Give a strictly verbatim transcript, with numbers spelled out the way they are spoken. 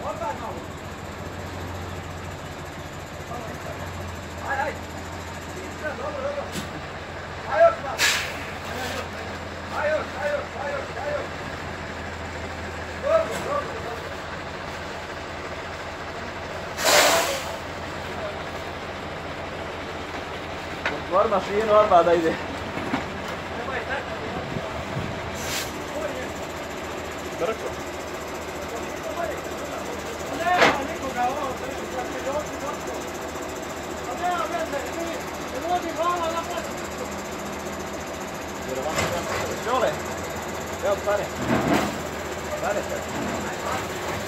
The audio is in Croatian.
Aj, aj. Dobro, dobro. Aj još malo. Aj još, aj još, aj još, aj još. Dobro, dobro, dobro. Otvor mašinu odmah da ide. Brko. Nema nikoga ovo, kad se doći dobro. A nema veze, mi se vodi glava na plaću. Jer ovako nema. Šole, evo stane. Stane se.